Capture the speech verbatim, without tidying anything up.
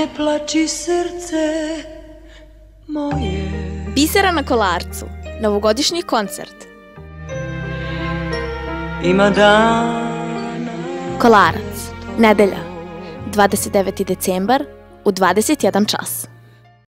ne plači srce moje. Bisera na Kolarcu, novogodišnji koncert. Ima dana. Kolarac, nedelja, dvadeset deveti decembar u dvadeset jedan čas.